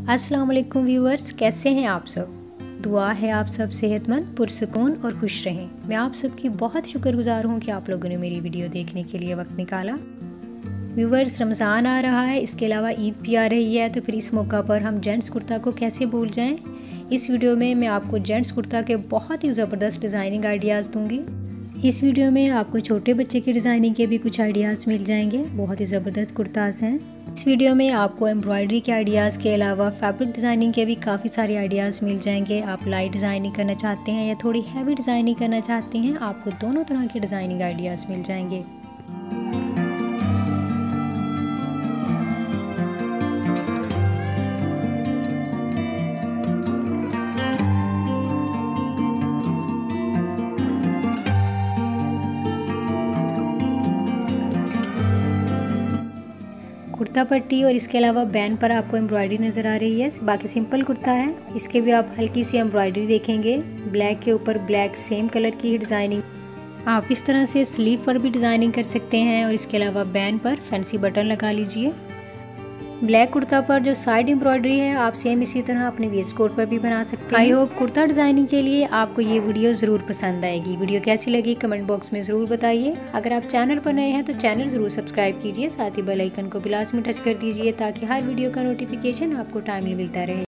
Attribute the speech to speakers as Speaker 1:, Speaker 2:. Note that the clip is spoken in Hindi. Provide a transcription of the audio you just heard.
Speaker 1: अस्सलाम वालेकुम व्यूअर्स, कैसे हैं आप सब। दुआ है आप सब सेहतमंद, पुरसुकून और खुश रहें। मैं आप सबकी बहुत शुक्रगुजार हूँ कि आप लोगों ने मेरी वीडियो देखने के लिए वक्त निकाला। व्यूअर्स, रमज़ान आ रहा है, इसके अलावा ईद भी आ रही है, तो फिर इस मौका पर हम जेंट्स कुर्ता को कैसे भूल जाएं। इस वीडियो में मैं आपको जेंट्स कुर्ता के बहुत ही ज़बरदस्त डिज़ाइनिंग आइडियाज़ दूँगी। इस वीडियो में आपको छोटे बच्चे की डिज़ाइनिंग के भी कुछ आइडियाज़ मिल जाएंगे। बहुत ही ज़बरदस्त कुर्ताज़ हैं। इस वीडियो में आपको एम्ब्रॉयडरी के आइडियाज़ के अलावा फैब्रिक डिज़ाइनिंग के भी काफ़ी सारे आइडियाज़ मिल जाएंगे। आप लाइट डिज़ाइनिंग करना चाहते हैं या थोड़ी हैवी डिज़ाइनिंग करना चाहते हैं, आपको दोनों तरह के डिज़ाइनिंग आइडियाज़ मिल जाएंगे। कुर्ता पट्टी और इसके अलावा बैन पर आपको एम्ब्रॉयडरी नज़र आ रही है। बाकी सिंपल कुर्ता है, इसके भी आप हल्की सी एम्ब्रॉयडरी देखेंगे। ब्लैक के ऊपर ब्लैक सेम कलर की ही डिज़ाइनिंग। आप इस तरह से स्लीव पर भी डिज़ाइनिंग कर सकते हैं और इसके अलावा बैन पर फैंसी बटन लगा लीजिए। ब्लैक कुर्ता पर जो साइड एम्ब्रॉयडरी है आप सेम इसी तरह अपने वेस्ट कोट पर भी बना सकते हैं। आई होप कुर्ता डिज़ाइनिंग के लिए आपको ये वीडियो ज़रूर पसंद आएगी। वीडियो कैसी लगी कमेंट बॉक्स में ज़रूर बताइए। अगर आप चैनल पर नए हैं तो चैनल ज़रूर सब्सक्राइब कीजिए, साथ ही बेल आइकन को भी लाजमी टच कर दीजिए ताकि हर वीडियो का नोटिफिकेशन आपको टाइमली मिलता रहे।